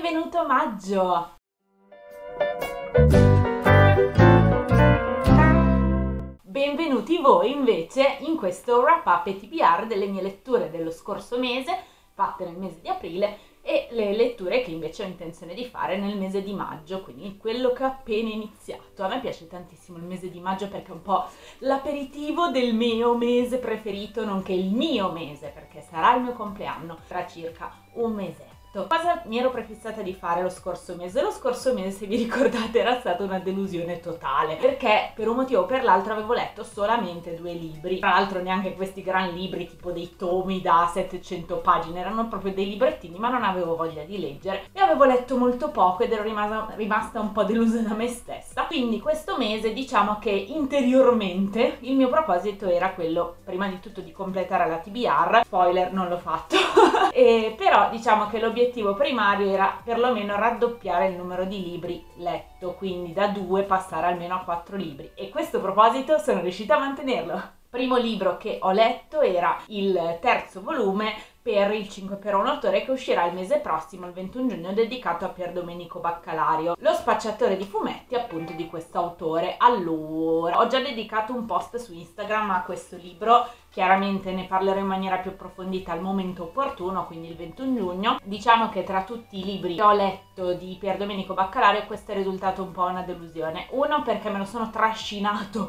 Benvenuto maggio! Benvenuti voi invece in questo wrap up e TBR delle mie letture dello scorso mese, fatte nel mese di aprile, e le letture che invece ho intenzione di fare nel mese di maggio, quindi quello che ho appena iniziato. A me piace tantissimo il mese di maggio perché è un po' l'aperitivo del mio mese preferito, nonché il mio mese, perché sarà il mio compleanno tra circa un mesetto. Cosa mi ero prefissata di fare lo scorso mese? Lo scorso mese, se vi ricordate, era stata una delusione totale, perché per un motivo o per l'altro avevo letto solamente 2 libri, tra l'altro neanche questi gran libri tipo dei tomi da 700 pagine, erano proprio dei librettini, ma non avevo voglia di leggere e avevo letto molto poco ed ero rimasta un po' delusa da me stessa. Quindi questo mese diciamo che interiormente il mio proposito era quello prima di tutto di completare la TBR, spoiler, non l'ho fatto però diciamo che l'obiettivo primario era perlomeno raddoppiare il numero di libri letto, quindi da 2 passare almeno a 4 libri, e questo proposito sono riuscita a mantenerlo. Primo libro che ho letto era il terzo volume per il 5 per 1 autore, che uscirà il mese prossimo, il 21 giugno, dedicato a Pier Domenico Baccalario, lo spacciatore di fumetti appunto di questo autore. Allora, ho già dedicato un post su Instagram a questo libro, chiaramente ne parlerò in maniera più approfondita al momento opportuno, quindi il 21 giugno. Diciamo che tra tutti i libri che ho letto di Pier Domenico Baccalario questo è risultato un po' una delusione. Uno, perché me lo sono trascinato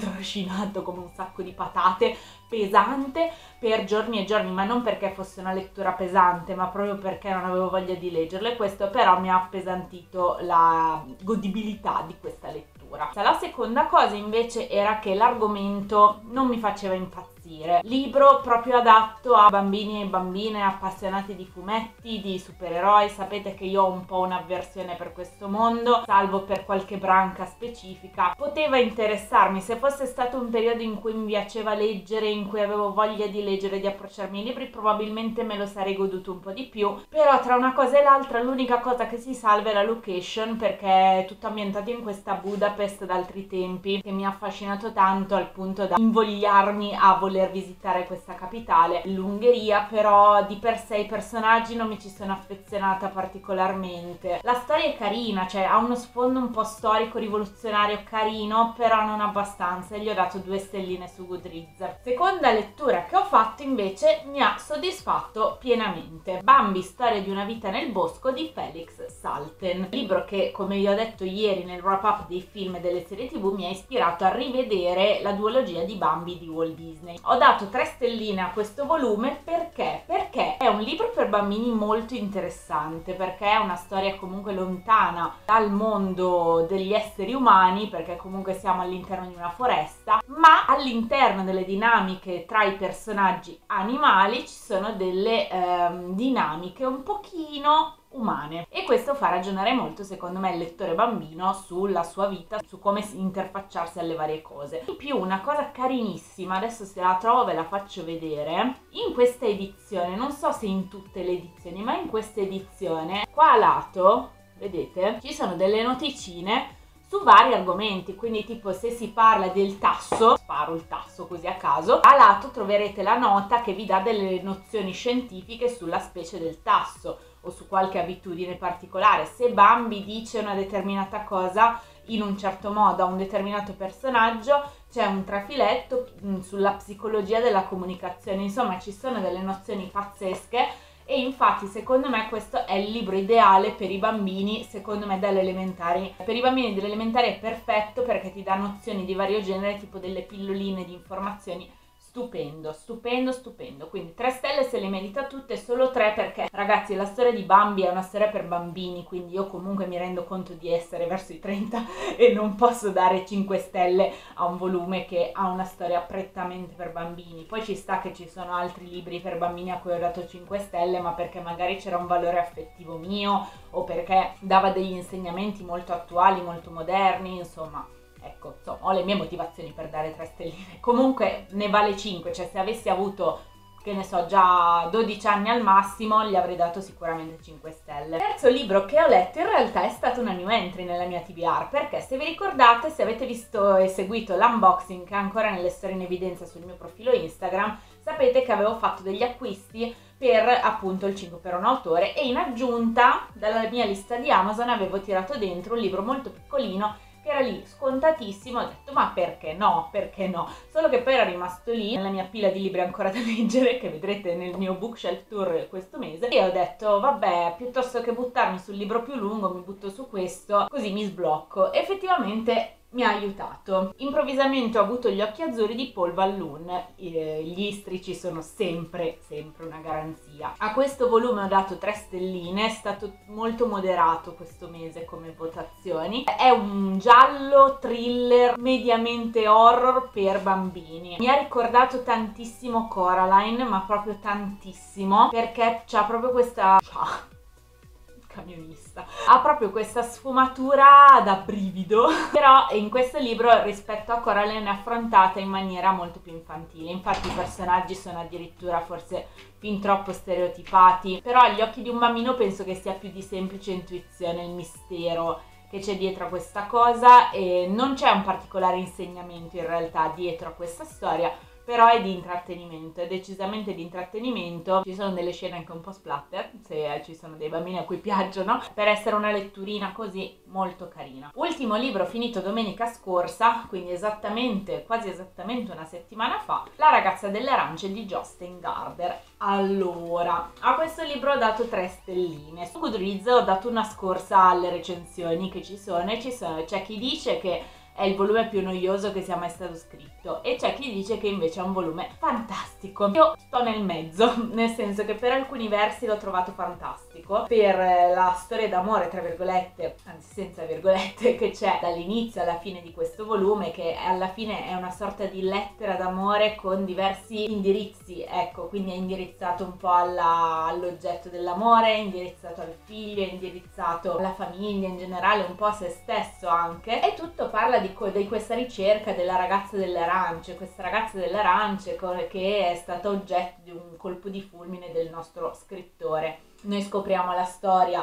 come un sacco di patate, pesante per giorni e giorni, ma non perché fosse una lettura pesante, ma proprio perché non avevo voglia di leggerlo, e questo però mi ha appesantito la godibilità di questa lettura. La seconda cosa invece era che l'argomento non mi faceva impazzire. Libro proprio adatto a bambini e bambine appassionati di fumetti, di supereroi. Sapete che io ho un po' un'avversione per questo mondo, salvo per qualche branca specifica. Poteva interessarmi se fosse stato un periodo in cui mi piaceva leggere, in cui avevo voglia di leggere, di approcciarmi ai libri, probabilmente me lo sarei goduto un po' di più. Però tra una cosa e l'altra l'unica cosa che si salva è la location, perché è tutto ambientato in questa Budapest d'altri tempi che mi ha affascinato tanto al punto da invogliarmi a voler visitare questa capitale. L'Ungheria però di per sé i personaggi non mi ci sono affezionata particolarmente. La storia è carina, cioè ha uno sfondo un po' storico rivoluzionario carino, però non abbastanza, e gli ho dato 2 stelline su Goodreads. Seconda lettura che ho fatto invece mi ha soddisfatto pienamente: Bambi, storia di una vita nel bosco di Felix Salten, libro che, come vi ho detto ieri nel wrap up dei film e delle serie TV, mi ha ispirato a rivedere la duologia di Bambi di Walt Disney. Ho dato 3 stelline a questo volume perché è un libro per bambini molto interessante, perché è una storia comunque lontana dal mondo degli esseri umani, perché comunque siamo all'interno di una foresta, ma all'interno delle dinamiche tra i personaggi animali ci sono delle dinamiche un pochino umane, e questo fa ragionare molto secondo me il lettore bambino sulla sua vita, su come interfacciarsi alle varie cose. In più, una cosa carinissima, adesso se la trovo ve la faccio vedere, in questa edizione, non so se in tutte le edizioni, ma in questa edizione qua a lato, vedete, ci sono delle noticine su vari argomenti, quindi tipo se si parla del tasso, sparo il tasso così a caso, a lato troverete la nota che vi dà delle nozioni scientifiche sulla specie del tasso o su qualche abitudine particolare. Se Bambi dice una determinata cosa in un certo modo a un determinato personaggio, c'è un trafiletto sulla psicologia della comunicazione. Insomma, ci sono delle nozioni pazzesche, e infatti secondo me questo è il libro ideale per i bambini, secondo me dalle elementari. Per i bambini delle elementari è perfetto perché ti dà nozioni di vario genere, tipo delle pilloline di informazioni. Stupendo, stupendo, stupendo. Quindi 3 stelle se le merita tutte, solo 3 perché, ragazzi, la storia di Bambi è una storia per bambini, quindi io comunque mi rendo conto di essere verso i 30 e non posso dare 5 stelle a un volume che ha una storia prettamente per bambini. Poi ci sta che ci sono altri libri per bambini a cui ho dato 5 stelle, ma perché magari c'era un valore affettivo mio o perché dava degli insegnamenti molto attuali, molto moderni, insomma. Ecco, insomma, ho le mie motivazioni per dare 3 stelline. Comunque ne vale 5, cioè se avessi avuto, che ne so, già 12 anni al massimo, gli avrei dato sicuramente 5 stelle. Il terzo libro che ho letto in realtà è stato una new entry nella mia TBR, perché se vi ricordate, se avete visto e seguito l'unboxing che è ancora nelle storie in evidenza sul mio profilo Instagram, sapete che avevo fatto degli acquisti per appunto il 5 per un autore e in aggiunta dalla mia lista di Amazon avevo tirato dentro un libro molto piccolino che era lì scontatissimo. Ho detto ma perché no, perché no, solo che poi era rimasto lì nella mia pila di libri ancora da leggere, che vedrete nel mio bookshelf tour questo mese, e ho detto vabbè, piuttosto che buttarmi sul libro più lungo mi butto su questo, così mi sblocco. Effettivamente mi ha aiutato. Improvvisamente ho avuto gli occhi azzurri di Paul Balloon, gli istrici sono sempre una garanzia. A questo volume ho dato 3 stelline, è stato molto moderato questo mese come votazioni. È un giallo thriller mediamente horror per bambini. Mi ha ricordato tantissimo Coraline, ma proprio tantissimo, perché c'ha proprio questa... camionista. Ha proprio questa sfumatura da brivido, però in questo libro rispetto a Coraline è affrontata in maniera molto più infantile. Infatti i personaggi sono addirittura forse fin troppo stereotipati, però agli occhi di un bambino penso che sia più di semplice intuizione il mistero che c'è dietro a questa cosa, e non c'è un particolare insegnamento in realtà dietro a questa storia, però è di intrattenimento, è decisamente di intrattenimento. Ci sono delle scene anche un po' splatter, se ci sono dei bambini a cui piacciono, per essere una letturina così molto carina. Ultimo libro finito domenica scorsa, quindi quasi esattamente una settimana fa, La ragazza delle arance di Jostein Gaarder. Allora, a questo libro ho dato 3 stelline. Su Goodreads ho dato una scorsa alle recensioni che ci sono, e c'è chi dice che è il volume più noioso che sia mai stato scritto e c'è chi dice che invece è un volume fantastico. Io sto nel mezzo, nel senso che per alcuni versi l'ho trovato fantastico, per la storia d'amore tra virgolette, anzi senza virgolette, che c'è dall'inizio alla fine di questo volume, che alla fine è una sorta di lettera d'amore con diversi indirizzi, ecco, quindi è indirizzato un po' all'oggetto dell'amore, è indirizzato al figlio, è indirizzato alla famiglia in generale, un po' a se stesso anche, e tutto parla di questa ricerca della ragazza delle arance, questa ragazza delle arance che è stata oggetto di un colpo di fulmine del nostro scrittore. Noi scopriamo la storia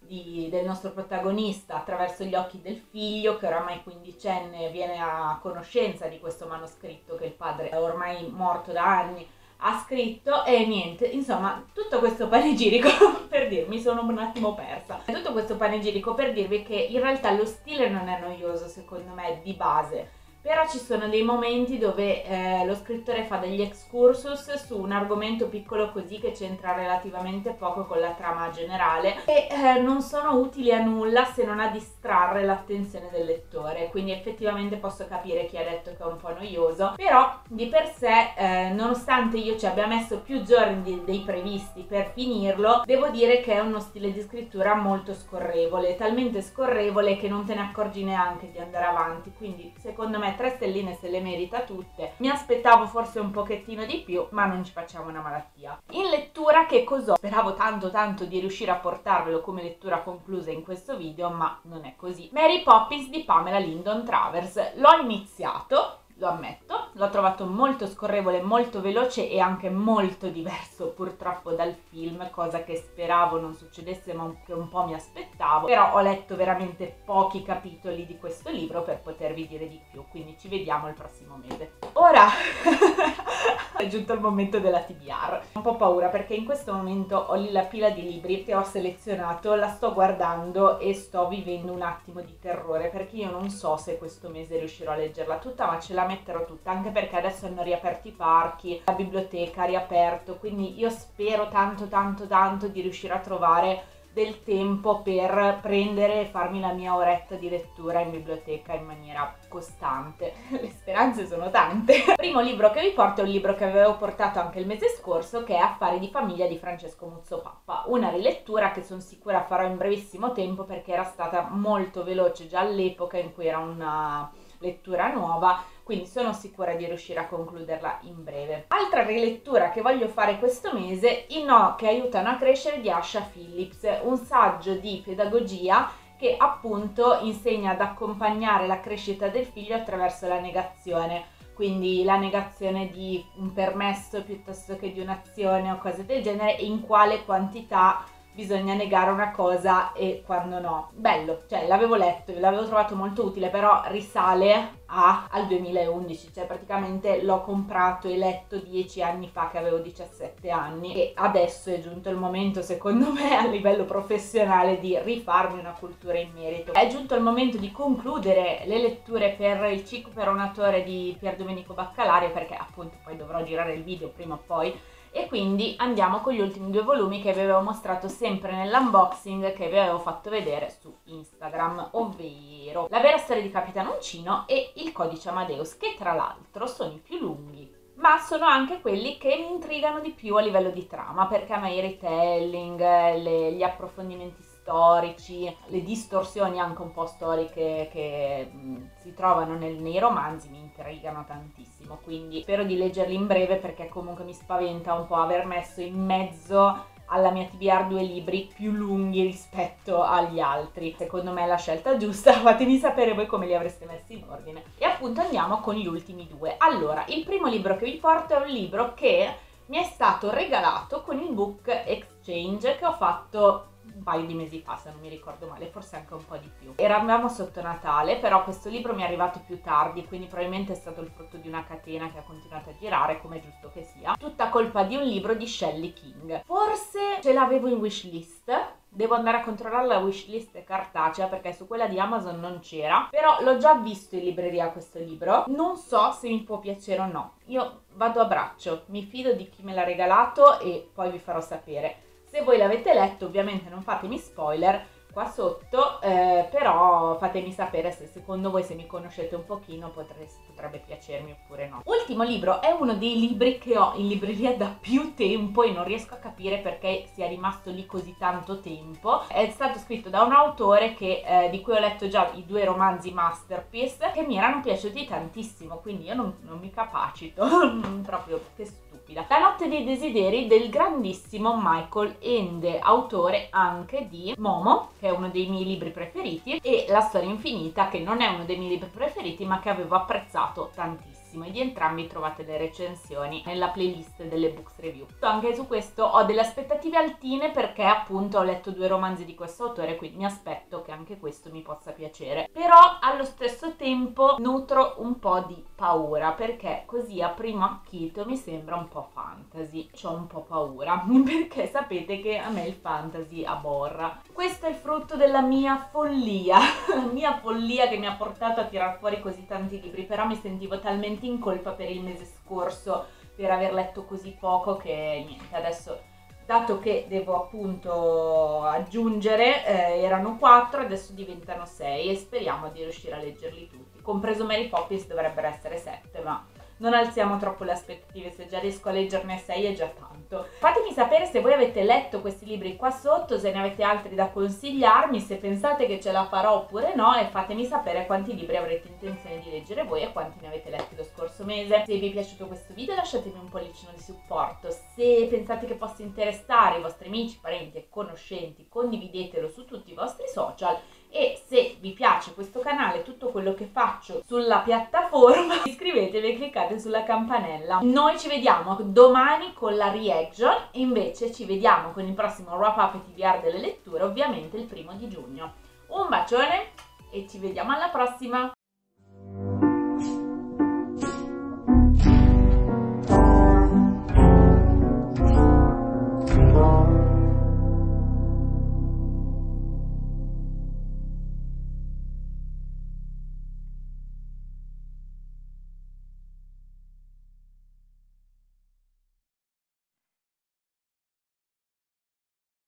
del nostro protagonista attraverso gli occhi del figlio, che oramai quindicenne viene a conoscenza di questo manoscritto che il padre è ormai morto da anni ha scritto, e niente, insomma, tutto questo panegirico per dirmi, sono un attimo persa, tutto questo panegirico per dirvi che in realtà lo stile non è noioso secondo me di base, però ci sono dei momenti dove lo scrittore fa degli excursus su un argomento piccolo così che c'entra relativamente poco con la trama generale e non sono utili a nulla se non a distrarre l'attenzione del lettore, quindi effettivamente posso capire chi ha detto che è un po' noioso, però di per sé nonostante io ci abbia messo più giorni dei previsti per finirlo, devo dire che è uno stile di scrittura molto scorrevole, talmente scorrevole che non te ne accorgi neanche di andare avanti, quindi secondo me 3 stelline se le merita tutte. Mi aspettavo forse un pochettino di più, ma non ci facciamo una malattia. In lettura che cos'ho? Speravo tanto di riuscire a portarvelo come lettura conclusa in questo video, ma non è così. Mary Poppins di Pamela Lyndon Travers. L'ho iniziato, lo ammetto, l'ho trovato molto scorrevole, molto veloce e anche molto diverso purtroppo dal film, cosa che speravo non succedesse ma che un po' mi aspettavo, però ho letto veramente pochi capitoli di questo libro per potervi dire di più, quindi ci vediamo il prossimo mese. Ora è giunto il momento della TBR. Ho un po' paura perché in questo momento ho lì la pila di libri che ho selezionato, la sto guardando e sto vivendo un attimo di terrore perché io non so se questo mese riuscirò a leggerla tutta, ma ce la metterò tutta, anche perché adesso hanno riaperto i parchi, la biblioteca ha riaperto, quindi io spero tanto di riuscire a trovare del tempo per prendere e farmi la mia oretta di lettura in biblioteca in maniera costante. Le speranze sono tante. Il primo libro che vi porto è un libro che avevo portato anche il mese scorso, che è Affari di famiglia di Francesco Muzzopappa, una rilettura che sono sicura farò in brevissimo tempo perché era stata molto veloce già all'epoca in cui era una lettura nuova, quindi sono sicura di riuscire a concluderla in breve. Altra rilettura che voglio fare questo mese, I no che aiutano a crescere di Asha Phillips, un saggio di pedagogia che appunto insegna ad accompagnare la crescita del figlio attraverso la negazione, quindi la negazione di un permesso piuttosto che di un'azione o cose del genere, e in quale quantità bisogna negare una cosa e quando no. Bello, cioè l'avevo letto, l'avevo trovato molto utile, però risale al 2011, cioè praticamente l'ho comprato e letto 10 anni fa che avevo 17 anni e adesso è giunto il momento, secondo me, a livello professionale di rifarmi una cultura in merito. È giunto il momento di concludere le letture per il ciclo per un autore di Pier Domenico Baccalario, perché appunto poi dovrò girare il video prima o poi. E quindi andiamo con gli ultimi 2 volumi che vi avevo mostrato sempre nell'unboxing che vi avevo fatto vedere su Instagram, ovvero La vera storia di Capitan Uncino e Il codice Amadeus, che tra l'altro sono i più lunghi, ma sono anche quelli che mi intrigano di più a livello di trama, perché a me i retelling, gli approfondimenti storici, le distorsioni anche un po' storiche che si trovano nei romanzi mi intrigano tantissimo, quindi spero di leggerli in breve perché comunque mi spaventa un po' aver messo in mezzo alla mia TBR 2 libri più lunghi rispetto agli altri. Secondo me è la scelta giusta, fatemi sapere voi come li avreste messi in ordine. E appunto andiamo con gli ultimi 2. Allora, il primo libro che vi porto è un libro che mi è stato regalato con il book exchange che ho fatto un paio di mesi fa, se non mi ricordo male, forse anche un po' di più. Eravamo sotto Natale, però questo libro mi è arrivato più tardi, quindi probabilmente è stato il frutto di una catena che ha continuato a girare, come è giusto che sia. Tutta colpa di un libro di Shelley King. Forse ce l'avevo in wishlist, devo andare a controllare la wishlist cartacea perché su quella di Amazon non c'era, però l'ho già visto in libreria questo libro, non so se mi può piacere o no. Io vado a braccio, mi fido di chi me l'ha regalato e poi vi farò sapere. Se voi l'avete letto, ovviamente non fatemi spoiler qua sotto, però fatemi sapere se secondo voi, se mi conoscete un pochino, potrebbe piacermi oppure no. Ultimo libro è uno dei libri che ho in libreria da più tempo e non riesco a capire perché sia rimasto lì così tanto tempo. È stato scritto da un autore di cui ho letto già i 2 romanzi masterpiece che mi erano piaciuti tantissimo, quindi io non mi capacito, proprio che stupida. La notte dei desideri del grandissimo Michael Ende, autore anche di Momo, che è uno dei miei libri preferiti, e La storia infinita, che non è uno dei miei libri preferiti ma che avevo apprezzato tantissimo, e di entrambi trovate le recensioni nella playlist delle books review. Anche su questo ho delle aspettative altine perché appunto ho letto 2 romanzi di questo autore, quindi mi aspetto che anche questo mi possa piacere, però allo stesso tempo nutro un po' di paura perché così a primo acchito mi sembra un po' fantasy. C'ho un po' paura perché sapete che a me il fantasy aborra. Questo è il frutto della mia follia, la mia follia che mi ha portato a tirar fuori così tanti libri, però mi sentivo talmente in colpa per il mese scorso per aver letto così poco che niente, adesso dato che devo appunto aggiungere, erano 4, adesso diventano 6 e speriamo di riuscire a leggerli tutti, compreso Mary Poppins dovrebbero essere 7, ma non alziamo troppo le aspettative, se già riesco a leggerne 6 è già tanto. Fatemi sapere se voi avete letto questi libri qua sotto, se ne avete altri da consigliarmi, se pensate che ce la farò oppure no, e fatemi sapere quanti libri avrete intenzione di leggere voi e quanti ne avete letti lo scorso mese. Se vi è piaciuto questo video lasciatemi un pollicino di supporto, se pensate che possa interessare i vostri amici, parenti e conoscenti condividetelo su tutti i vostri social. E se vi piace questo canale, tutto quello che faccio sulla piattaforma, iscrivetevi e cliccate sulla campanella. Noi ci vediamo domani con la reaction e invece ci vediamo con il prossimo wrap up e TBR delle letture, ovviamente il 1° di giugno. Un bacione e ci vediamo alla prossima!